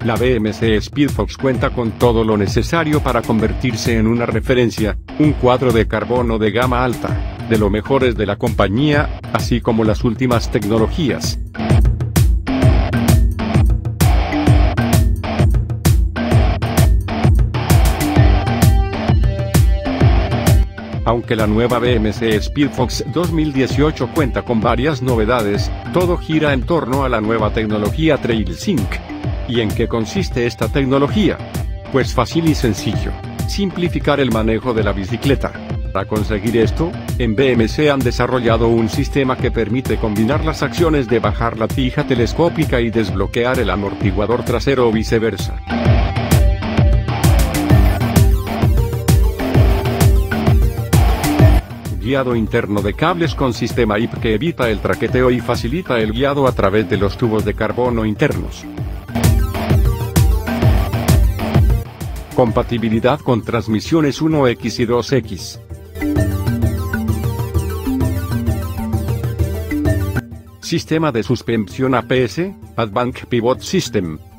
La BMC Speedfox cuenta con todo lo necesario para convertirse en una referencia, un cuadro de carbono de gama alta, de lo mejores de la compañía, así como las últimas tecnologías. Aunque la nueva BMC Speedfox 2018 cuenta con varias novedades, todo gira en torno a la nueva tecnología TrailSync. ¿Y en qué consiste esta tecnología? Pues fácil y sencillo: simplificar el manejo de la bicicleta. Para conseguir esto, en BMC han desarrollado un sistema que permite combinar las acciones de bajar la tija telescópica y desbloquear el amortiguador trasero o viceversa. Guiado interno de cables con sistema IP que evita el traqueteo y facilita el guiado a través de los tubos de carbono internos. Compatibilidad con transmisiones 1X y 2X. Sistema de suspensión APS, Advanced Pivot System.